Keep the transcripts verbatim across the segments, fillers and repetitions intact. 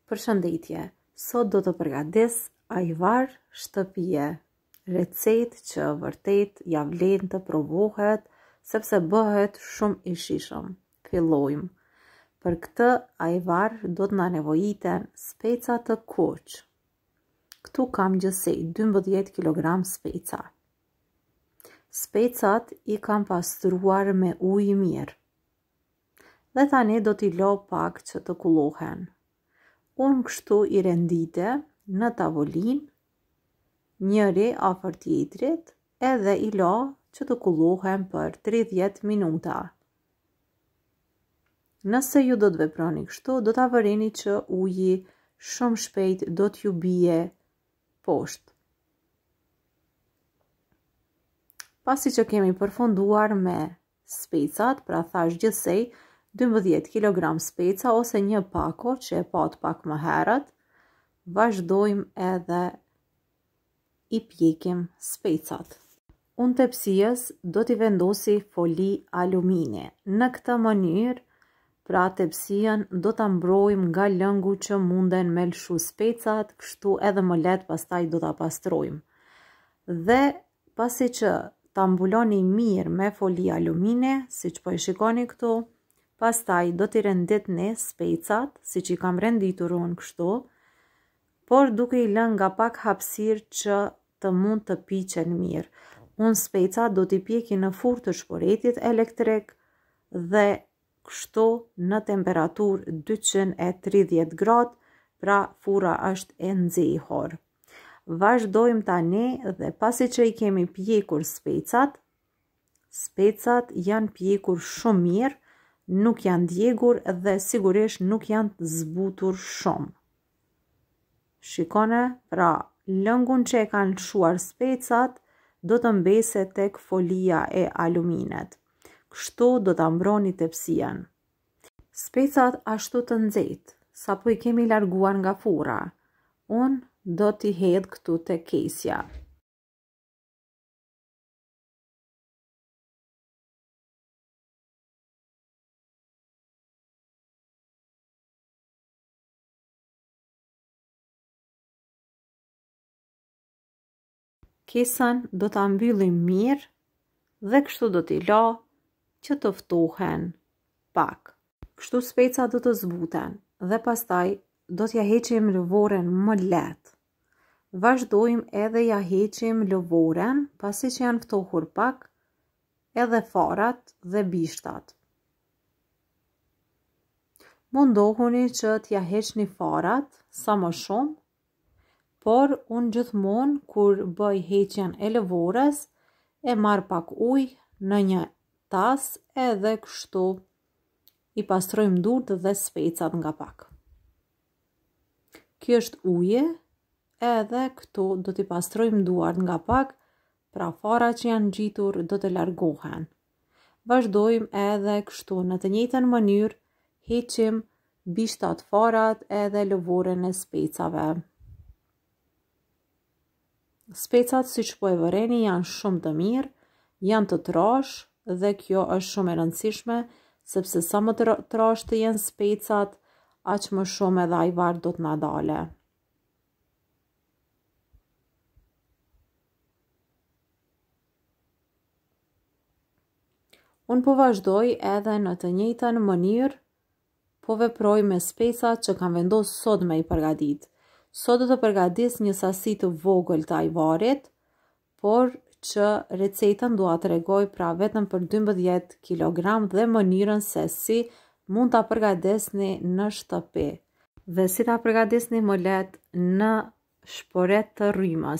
Përshëndetje, sot do të përgatis ajvar shtëpie, recetë që vërtet ja vlen të provohet, sepse bëhet shumë i shijshëm. Fillojmë. Për këtë ajvar do të na nevojiten speca të kuq. Këtu kam gjësej dymbëdhjetë kilogram speca. Specat i kam pastruar me ujë i mirë. Dhe tani do t'i lo pak që të kullohen. Unë kështu i rendite në tavolin, njëri afër tjetrit, edhe i la që të kullohen për tridhjetë minuta. Nëse ju do të veproni kështu, do ta vërini që uji shumë shpejt do t'ju bie poshtë. Pasi që kemi përfunduar me specat, pra thash gjithsej dymbëdhjetë kilogram speca ose një pako që e pat pak më herët, vazhdojmë edhe i pjekim specat. Unë tepsijës do t'i vendosi foli alumini. Në këtë mënyrë, pra tepsijën do t'a mbrojmë nga lëngu që munden me lshu specat, kështu edhe më letë pastaj do t'a pastrojmë. Dhe pasi që t'a mbuloni mirë me foli alumini, si që po e shikoni këtu, pastaj do t'i renditni specat, si që i kam renditur unë kështu, por duke i lënë nga pak hapësirë që të mund të piqen mirë. Unë specat do t'i pjeki në furrë të shporetit elektrik dhe kështu në temperaturë dyqind e tridhjetë gradë, pra furra është e nxehur. Vazhdojmë tani dhe pasi që i kemi pjekur specat, specat janë pjekur shumë mirë, nuk janë djegur dhe sigurisht nuk janë të zbutur shumë. Shikone, pra lëngun që e kanë lshuar specat do të mbese tek folia e aluminet. Kështu do të mbroni tepsijen. Specat ashtu të nxehtë, sapo i kemi larguar nga furra. Unë do t'i hedh këtu te kesja. Kesën do ta mbyllim mirë dhe kështu do t'i la që të ftohen pak. Kështu speca do të zbuten dhe pastaj do t'ja heqim lëvoren më lehtë. Vazhdojmë edhe ja heqim lëvoren pasi që janë ftohur pak, edhe farat dhe bishtat. Mundohuni që t'ja heqni farat sa më shumë, por unë gjithmonë kur bëj heqjen e lëvorës, e marr pak ujë në një tas edhe kështu i pastrojmë durt dhe specat nga pak. Ky është uji, edhe këtu do t'i pastrojmë duart nga pak, pra farat që janë ngjitur do të largohen. Vazhdojmë edhe kështu në të njëjtën mënyrë, heqim bishtat, farat edhe lëvorën e specave. Specat, si që po e vëreni, janë shumë të mirë, janë të trash dhe kjo është shumë e rëndësishme, sepse sa më të trash të jenë specat, aq më shumë edhe ajvar do të na dale. Unë po vazhdoj edhe në të njëjtën mënyrë, po veproj me specat që kam vendosur sot me i përgatit. Sot do të përgatis një sasi të vogël të ajvarit, por që recetën dua të regoj pra vetëm për dymbëdhjetë kilogram dhe mënyrën se si mund ta përgatisni në shtëpi dhe si ta përgatisni më lehtë në shporet të rrymës.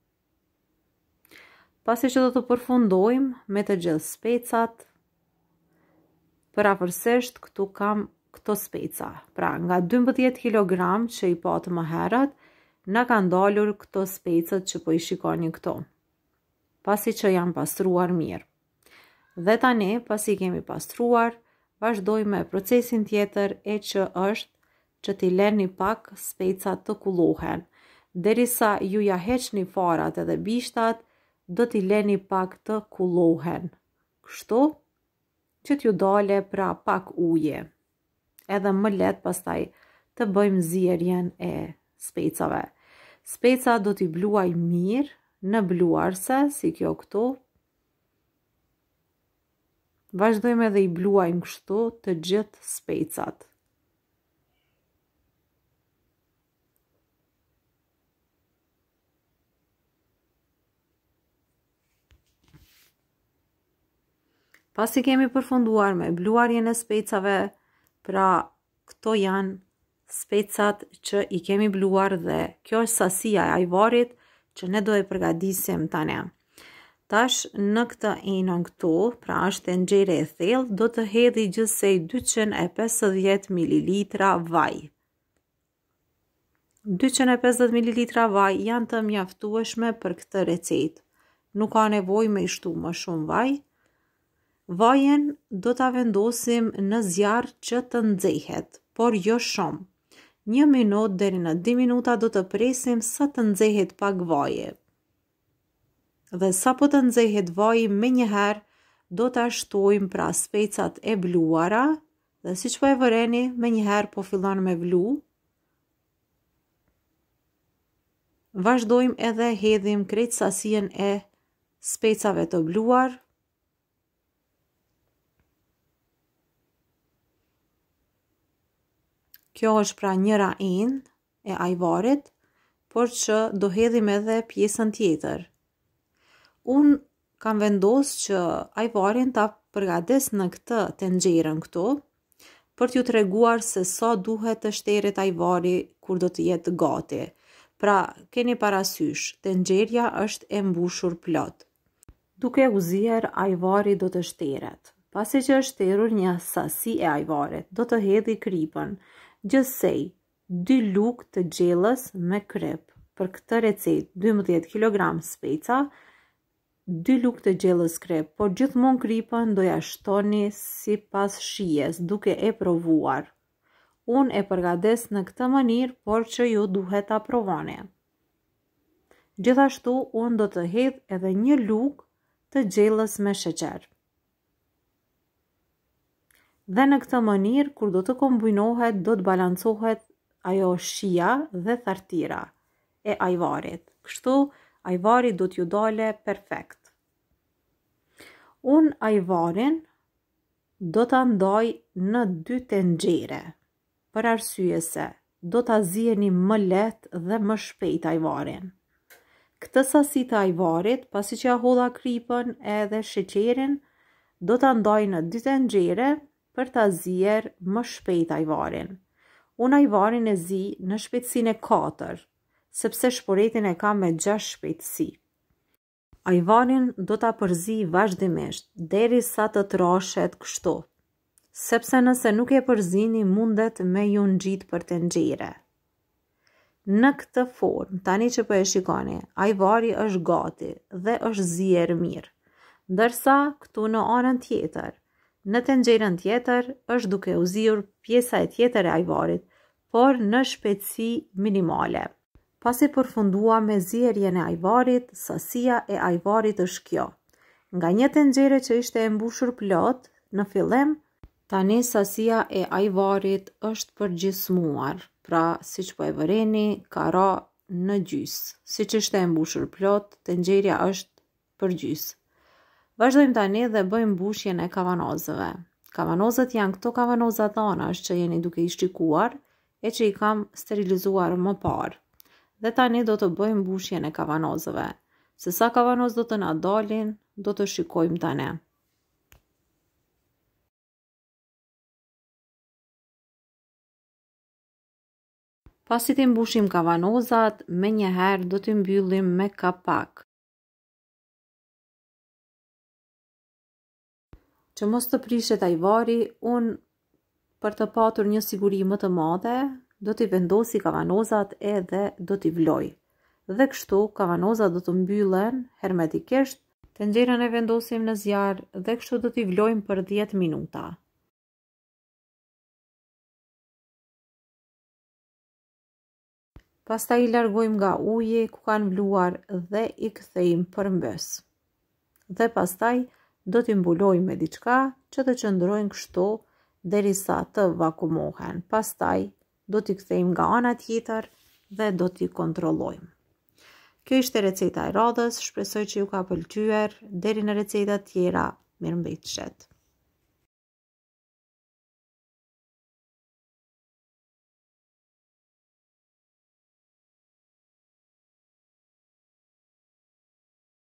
Pasi që do të përfundojmë me të gjithë specat, përafërsisht këtu kam këto speca. Pra, nga dymbëdhjetë kilogram që i patë më herët, na kanë dalur këto specat që po i shikoni këto, pasi që janë pastruar mirë. Dhe tani, pasi kemi pastruar, vazhdojmë me procesin tjetër e që është që t'i leni pak specat të kullohen. Derisa ju ja heqni farat edhe bishtat, do t'i leni pak të kullohen. Kështu që t'ju dale pra pak uje. Edhe më letë pastaj të bëjmë zierjen e specave. Speca do t'i bluaj mirë në bluarse, si kjo këtu. Vazhdojmë edhe i bluajmë kështu të gjithë specat. Pasi kemi përfunduar me bluarjen e specave, pra këto janë specat që i kemi bluar dhe kjo është sasia e ajvarit që ne do e përgatisim tani. Tash në këtë enën këtu, pra është tenxhere e thellë, do të hedhi gjithsej dyqin e pesëdhjetë mililitra vaj. dyqin e pesëdhjetë mililitra vaj janë të mjaftueshme për këtë recetë. Nuk ka nevojë me i shtu më shumë vaj. Vajen do ta vendosim në zjarr që të nxehet, por jo shumë. Një minutë deri në dy minuta do të presim sa të nxehet pak vaji. Dhe sa po të nxehet vaji, me njëherë do ta shtojmë pra specat e bluara dhe siç po e vëreni, me njëherë po fillon me vlu. Vazhdojmë edhe hedhim krejt sasien e specave të bluar. Kjo është pra njëra enë e ajvarit, por që do hedhim edhe pjesën tjetër. Unë kam vendos që ajvarin ta përgatis në këtë tenxherën këtu, për t'ju treguar se sa duhet të shteret ajvari kur do të jetë gati. Pra, keni parasysh, tenxherja është e mbushur plot. Duke u zier, ajvari do të shteret. Pasi që është shterur një sasi e ajvarit, do të hedhi kripën. Gjithsej, dy lugë të gjellës me kryp. Për këtë recetë, dymbëdhjetë kilogram speca, dy lugë të gjellës kryp, por gjithmonë kripën do ja shtoni sipas shijes, duke e provuar. Unë e përgatis në këtë mënyrë, por që ju duhet ta provoni. Gjithashtu, unë do të hedh edhe një lugë të gjellës me sheqer. Dhe në këtë mënyrë, kur do të kombinohet, do të balancohet ajo shija dhe thartira e ajvarit. Kështu, ajvari do t'ju dale perfekt. Unë ajvarin do t'a ndaj në dy tenxhere, për arsye se do t'a zieni më lehtë dhe më shpejt ajvarin. Këtë sasi të ajvarit, pasi që ja hodha kripën edhe sheqerin, do t'a ndaj në dy tenxhere, për ta zier më shpejt ajvarin. Unë ajvarin e zi në shpejtësinë e katër, sepse shporetin e kam me gjashtë shpejtësi. Ajvarin do ta përzi vazhdimisht derisa të trashet kështu, sepse nëse nuk e përzini mundet me ju ngjit për tenxhere. Në këtë formë, tani që po e shikoni, ajvari është gati dhe është zier mirë. Ndërsa këtu në anën tjetër, në tenxherën tjetër është duke u ziur pjesa e tjetër e ajvarit, por në shpejtësi minimale. Pasi përfundua me zierjen e ajvarit, sasia e ajvarit është kjo. Nga një tenxhere që ishte e mbushur plot në fillim, tani sasia e ajvarit është përgjysmuar, pra siç po e vëreni, ka ra në gjys. Siç ishte e mbushur plot, tenxherja është përgjys. Vazhdojmë tani dhe bëjmë mbushjen e kavanozëve. Kavanozët janë këto kavanozat anash që jeni duke i shikuar e që i kam sterilizuar më parë. Dhe tani do të bëjmë mbushjen e kavanozëve. Se sa kavanoz do të na dalin, do të shikojmë tani. Pasi t'i mbushim kavanozat, me njëherë do t'i mbyllim me kapak. Që mos të prishet ajvari, unë për të patur një siguri më të madhe, do t'i vendosi kavanozat edhe do t'i vloj. Dhe kështu, kavanozat do të mbyllen hermetikisht, tenxherën e vendosim në zjarr dhe kështu do t'i vlojmë për dhjetë minuta. Pastaj i largojmë nga uji ku kanë vluar dhe i kthejmë përmbys. Dhe pastaj do t'i mbulojmë me diçka që të qëndrojnë kështu derisa të vakumohen. Pastaj do t'i kthejmë nga ana tjetër dhe do t'i kontrollojmë. Kjo ishte receta e radhës, shpresoj që ju ka pëlqyer. Deri në receta tjera, mirëmbëjtje.